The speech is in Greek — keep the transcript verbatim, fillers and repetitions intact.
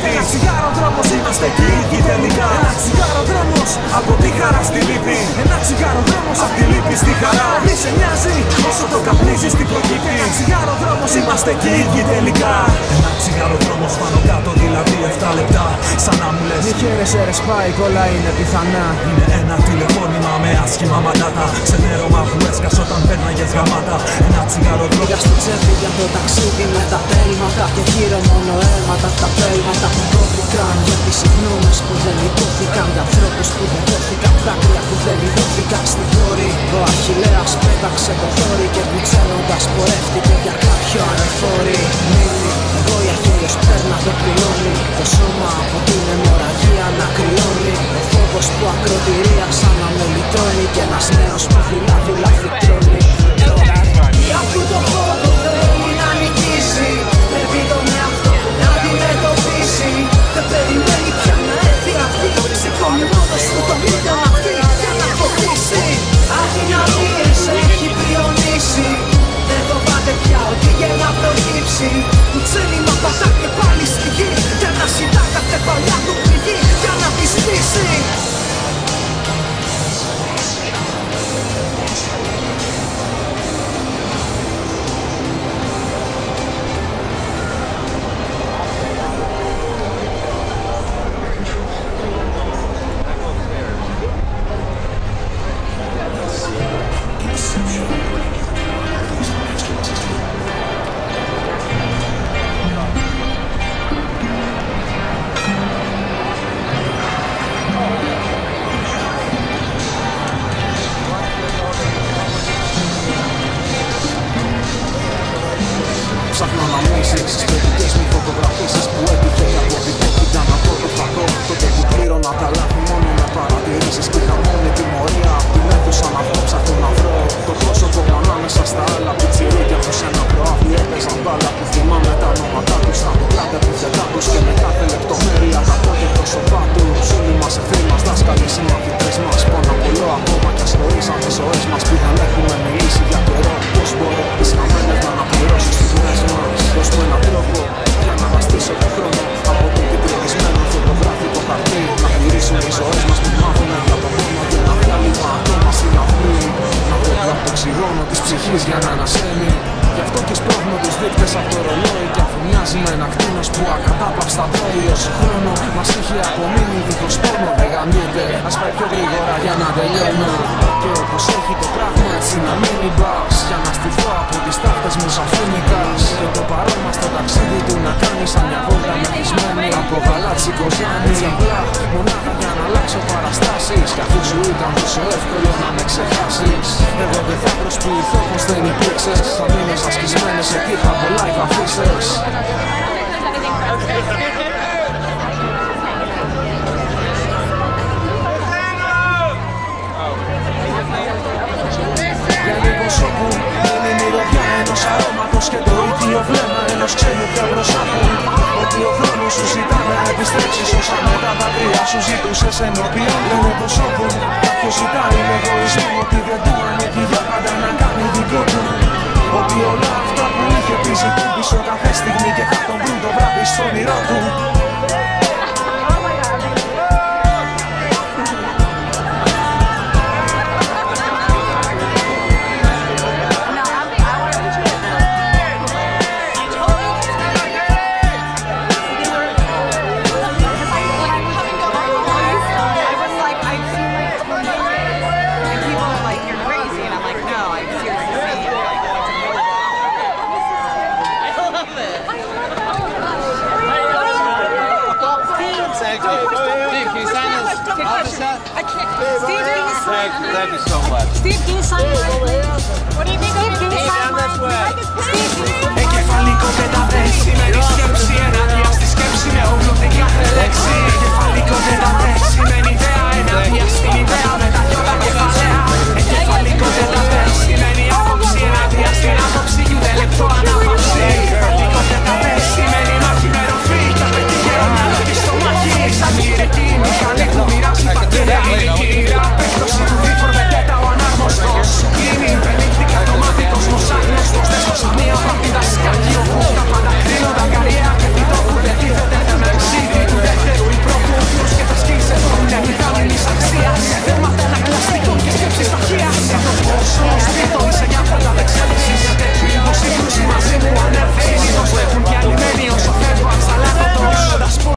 σπίτι. Ένα τσιγάρο δρόμος, είμαστε εκεί ίδιοι τελικά. Ένα τσιγάρο δρόμος, από τη χαρά στη λύπη. Ένα τσιγάρο δρόμος, από τη λύπη στη χαρά. Μη σε νοιάζει όσο το καπνίζεις τι προκύπτει. Ένα τσιγάρο δρόμος, είμαστε εκεί ίδιοι τελικά. Ένα τσιγάρο δρόμος πάνω κάτω, δηλαδή εφτά λεπτά. Σαν να μου λες μη χαίρεσαι ρε Spike, όλα είναι πιθανά. Είναι ένα τηλεφώνημα με άσχημα μαντάτα. Ξενέρωμα που έσκασε όταν πέρναγες γαμάτα. Ένα τσιγάρο δρόμος. Πήγα στο τσέπη για το ταξίδι με τα πέλματα. Και γύρω μόνο αίματα, τα πέλματα που πρόθηκαν. Για τις συγγνώμες που δεν υπόθηκαν. Για ανθρώπους που δεν δόθηκαν. Δάκρυα που δεν ειδώθηκαν στη βόρη. Ο Αχιλλέας πέταξε το θόρυ και βουτσένοντας πορεύτηκε για κάποιο ανεφόρη. Μίλη, εγώ για χίλιος πέρνα το κρυώνει. Το σώμα από την αιμορραγία να κρυώνει. Ο φόβος που ακροτηρία σαν να με λιτώνει. Και ένας νέος που δειλά-δειλά φυτρώνει. Αφού το φόβο θέλει να νικήσει, πρέπει τον εαυτό του να αντιμετωπίσει. Δεν περιμένει πια να έρθει αυτή. Σηκώνει μόνος του τον ίδιο να πει για να αποκτήσει. Αδυναμίες έχει πριονίσει. Δεν φοβάται πια ότι για να προκύψει. Του τσέλιμα πατά και πάλι στη γη. Για να συντά κάθε παλιά του πληγή. Για να τη σβήσει. Ψάχνω αναμνήσεις, στις παιδικές μου φωτογραφίσεις που έτυχε και αποτυπώθηκαν από το φαγό. Τότε που πλήρωνα τα λάθη μόνο με παρατηρήσεις και είχα μόνη τιμωρία. Απ' την αίθουσα να βγω ψάχνω να βρω το πρόσωπο μου ανάμεσα στα άλλα πιτσιρίκια που σε ένα προάβλι έπαιζαν μπάλα. Που θυμάμαι τα ονόματά τους, τα μικρά τεπιθετά τους και με κάθε λεπτομέρεια τα τότε πρόσωπά τους. Όλοι μας εχθροί μας, δάσκαλοι, συμμαθητές μας. Πάνω απ' όλο ακόμα κι ας χωρίσαν τις ζωές μας που δεν έχουμε μιλήσει για καιρό. Πώς μπορώ τις χαμένες να αναπληρώσω στις δουλειές μας. Δώσ' μου έναν τρόπο για να αναστήσω τον χρόνο. Από το κεντρικισμένο φωτογράφικο χαρτί να γυρίσουν οι ζωές μας που μάθουμε για τον πόνο. Και ένα διάλειμμα ακόμα στην αυλή. Να βγω από το οξυγόνο της ψυχής για να ανασένει. Γι' αυτό και σπρώχνω τους δείκτες από το ρολόι. Κι αφού μοιάζει με ένα κτίνος που ακατάπαυστα τρώει όσοι χρόνο μας είχε απομείνει δίχως πόνο. Δεν γαμιέται, ας πάει πιο γρήγορα για να τελειώνω. Και όπως έχει το πράγμα έτσι να μείνει μπας. Για να στηθώ από τις τάχτες μου σαν φοινικάς. Και το παρόν μας το ταξίδι του να κάνει σαν μια βόλτα μεθυσμένη. Από γαλάτσι κοζάνι απλά μονάχα για να αλλάξω παραστάσεις. Κι αφού σου ήταν τόσο εύκολο να με ξεχάσεις. Εγώ δεν θα προσποιηθώ πως δεν υπήρξες. Θα μείνες ασκισμένες εκεί θα από live αφήσεις. Για λίγο σώπου είναι η μυρωδιά ενός αρώματος και το ίδιο βλέμμα ενός ξένου πια μπροστά. Ότι ο χρόνος σου ζητά να επιστρέψεις όσα με τα δάκρυα σου ζητούσες ενώπιον. Λένε πως όπου κάποιος ζητάει με εγωισμό ότι δεν του ανήκει για πάντα να κάνει δικό του. Ότι όλα αυτά που είχε πει ζητούν πίσω κάθε στιγμή και θα τον βρουν το βράδυ στο όνειρό του. I can't. Steve, can you sign? Thank you so much. Steve, can you sign? What do you think? Steve, can you sign? Steve, can you sign? Εγκεφαλικό και τα δέσιμερι.